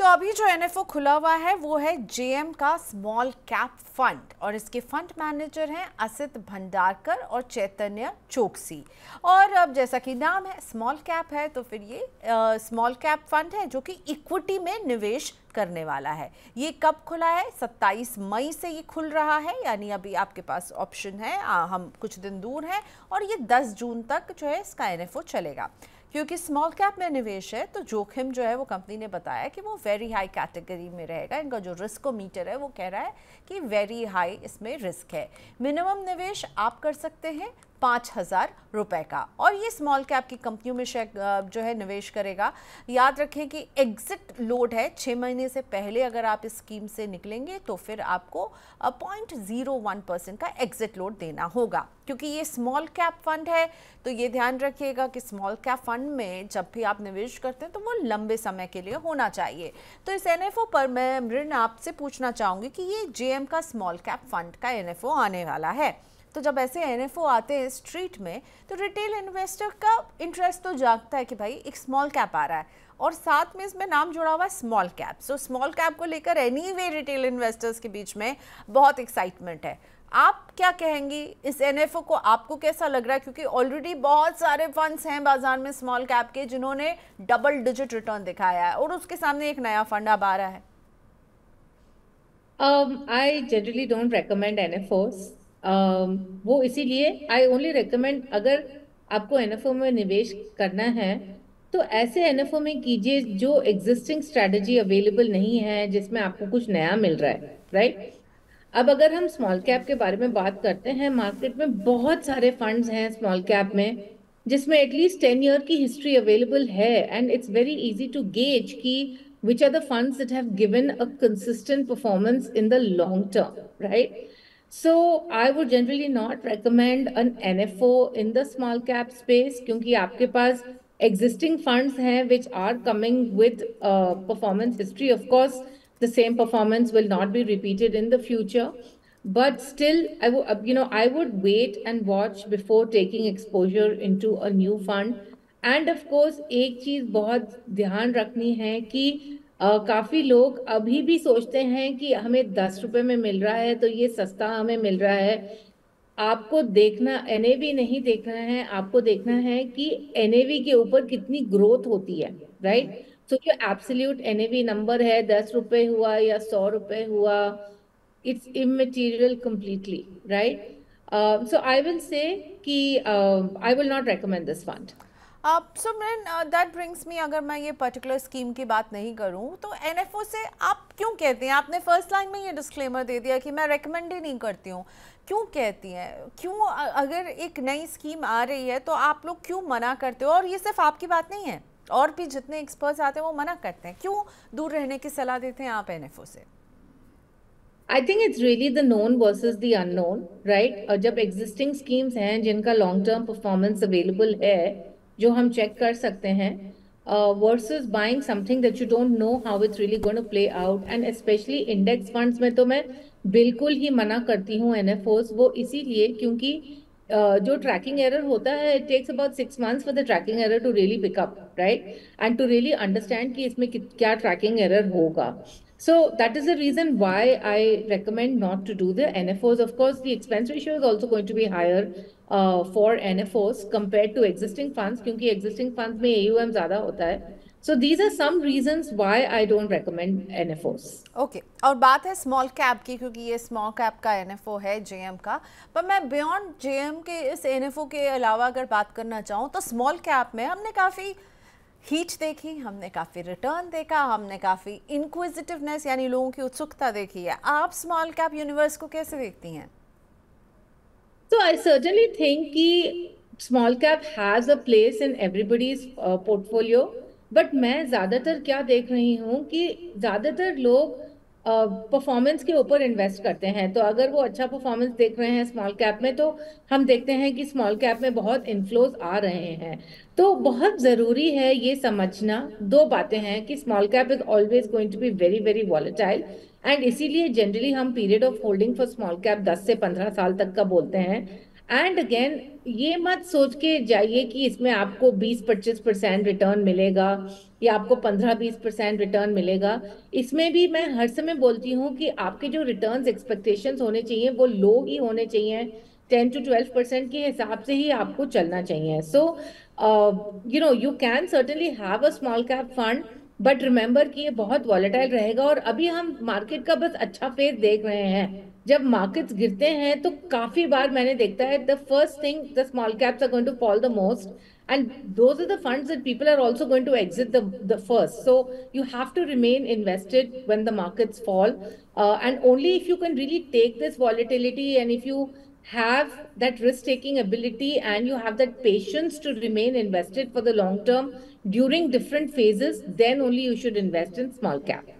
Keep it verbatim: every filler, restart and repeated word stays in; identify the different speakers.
Speaker 1: अभी जो एनएफओ खुला हुआ है वो है जेएम का स्मॉल कैप फंड और इसके फंड मैनेजर हैं असित भंडारकर और चैतन्य चोकसी। और अब जैसा कि नाम है स्मॉल कैप है तो फिर ये स्मॉल कैप फंड है जो कि इक्विटी में निवेश करने वाला है। ये कब खुला है? सत्ताईस मई से ये खुल रहा है, यानी अभी आपके पास ऑप्शन है, आ, हम कुछ दिन दूर हैं और ये दस जून तक जो है इसका एनएफओ चलेगा। क्योंकि स्मॉल कैप में निवेश है तो जोखिम जो है वो कंपनी ने बताया कि वो वेरी हाई कैटेगरी में रहेगा। इनका जो रिस्कोमीटर है वो कह रहा है कि वेरी हाई इसमें रिस्क है। मिनिमम निवेश आप कर सकते हैं पाँच हज़ार रुपये का और ये स्मॉल कैप की कंपनियों में जो है निवेश करेगा। याद रखें कि एग्जिट लोड है, छः महीने से पहले अगर आप इस स्कीम से निकलेंगे तो फिर आपको पॉइंट ज़ीरो वन परसेंट का एग्जिट लोड देना होगा। क्योंकि ये स्मॉल कैप फंड है तो ये ध्यान रखिएगा कि स्मॉल कैप फंड में जब भी आप निवेश करते हैं तो वो लंबे समय के लिए होना चाहिए। तो इस एनएफओ पर मैं मृण आपसे पूछना चाहूँगी कि ये जेएम का स्मॉल कैप फंड का एनएफओ आने वाला है, तो जब ऐसे एनएफओ आते हैं स्ट्रीट में तो रिटेल इन्वेस्टर का इंटरेस्ट तो जागता है कि भाई एक स्मॉल कैप आ रहा है और साथ में इसमें नाम जुड़ा हुआ है small cap. So small cap को लेकर एनीवे रिटेल इन्वेस्टर्स के बीच में बहुत एक्साइटमेंट है। आप क्या कहेंगी इस एनएफओ को? आपको कैसा लग रहा है? क्योंकि ऑलरेडी बहुत सारे फंड्स हैं बाजार में स्मॉल कैप के जिन्होंने डबल डिजिट रिटर्न दिखाया है और उसके सामने एक नया फंड अब आ रहा है।
Speaker 2: I generally don't recommend NFOs. Um, वो इसीलिए आई ओनली रिकमेंड, अगर आपको एनएफओ में निवेश करना है तो ऐसे एनएफओ में कीजिए जो एग्जिस्टिंग स्ट्रैटेजी अवेलेबल नहीं है, जिसमें आपको कुछ नया मिल रहा है, राइट right? अब अगर हम स्मॉल कैप के बारे में बात करते हैं, मार्केट में बहुत सारे फंड्स हैं स्मॉल कैप में जिसमें एटलीस्ट टेन ईयर की हिस्ट्री अवेलेबल है and it's very easy to gauge कि which are the funds that have given a consistent performance in the long term, right? So I would generally not recommend an N F O in the small cap space क्योंकि आपके पास existing funds हैं which are coming with uh, performance history. Of course, the same performance will not be repeated in the future, but still, I would you know I would wait and watch before taking exposure into a new fund. And of course एक चीज बहुत ध्यान रखनी है कि uh, काफी लोग अभी भी सोचते हैं कि हमें दस रुपए में मिल रहा है तो ये सस्ता हमें मिल रहा है। आपको देखना एनएवी नहीं देखना है, आपको देखना है कि एनएवी के ऊपर कितनी ग्रोथ होती है, राइट? सो जो एब्सोल्यूट एनएवी नंबर है, दस रुपए हुआ या सौ रुपए हुआ, it's immaterial completely, right? So I will say कि I will not recommend this fund.
Speaker 1: अब so man that brings me, अगर मैं ये पर्टिकुलर स्कीम की बात नहीं करूं तो एनएफओ से आप क्यों कहती हैं? आपने फर्स्ट लाइन में ये डिस्क्लेमर दे दिया कि मैं रेकमेंड ही नहीं करती हूँ। क्यों कहती हैं? क्यों अगर एक नई स्कीम आ रही है तो आप लोग क्यों मना करते हो? और ये सिर्फ आपकी बात नहीं है, और भी जितने एक्सपर्ट्स आते हैं वो मना करते हैं। क्यों दूर रहने की सलाह देते हैं आप एनएफओ से?
Speaker 2: I think it's really the known versus the unknown, right? जब एग्जिस्टिंग स्कीम्स हैं जिनका लॉन्ग टर्म परफॉर्मेंस अवेलेबल है जो हम चेक कर सकते हैं, versus buying something that you don't know how it's really going to play out, and specially index funds में तो मैं बिल्कुल ही मना करती हूँ एनएफओस। वो इसीलिए क्योंकि uh, जो ट्रैकिंग एरर होता है, it takes about six months for the tracking error to really pick up, right? And to really understand कि इसमें क्या ट्रैकिंग एरर होगा. So that is the reason why I recommend not to do the N F Os. Of course, the expense ratio is also going to be higher uh, for N F Os compared to existing funds, क्योंकि existing funds में A U M ज़्यादा होता है. So these are some reasons why I don't recommend N F Os.
Speaker 1: Okay, और बात है small cap की, क्योंकि ये स्मॉल कैप का एनएफओ है जेएम का, पर मैं बियॉन्ड जेएम के इस एनएफओ के अलावा अगर बात करना चाहूँ तो स्मॉल कैप में हमने काफ़ी हीट देखी, हमने काफ़ी रिटर्न देखा, हमने काफ़ी इंक्विजिटिवनेस यानी लोगों की उत्सुकता देखी है। आप स्मॉल कैप यूनिवर्स को कैसे देखती हैं?
Speaker 2: So I certainly think कि small cap has a place in everybody's uh, portfolio, but मैं ज़्यादातर क्या देख रही हूँ कि ज़्यादातर लोग परफॉर्मेंस uh, के ऊपर इन्वेस्ट करते हैं। तो अगर वो अच्छा परफॉर्मेंस देख रहे हैं स्मॉल कैप में, तो हम देखते हैं कि स्मॉल कैप में बहुत इन्फ्लोज आ रहे हैं। तो बहुत ज़रूरी है ये समझना, दो बातें हैं कि small cap is always going to be very very volatile, and इसीलिए जनरली हम period of holding for small cap दस से पंद्रह साल तक का बोलते हैं। एंड अगेन ये मत सोच के जाइए कि इसमें आपको बीस पच्चीस परसेंट रिटर्न मिलेगा या आपको पंद्रह बीस परसेंट रिटर्न मिलेगा। इसमें भी मैं हर समय बोलती हूँ कि आपके जो रिटर्न्स एक्सपेक्टेशंस होने चाहिए वो लो ही होने चाहिए, टेन टू ट्वेल्व परसेंट के हिसाब से ही आपको चलना चाहिए। So you know you can certainly have a small cap fund, but remember कि ये बहुत वॉलेटाइल रहेगा। और अभी हम मार्केट का बस अच्छा फेज देख रहे हैं। जब मार्केट्स गिरते हैं तो काफी बार मैंने देखता है the first thing the small caps are going to fall the most, and those are the funds that people are also going to exit the the first. So you have to remain invested when the markets fall, uh, and only if you can really take this volatility, and if you have that risk taking ability and you have that patience to remain invested for the long term during different phases, then only you should invest in small cap.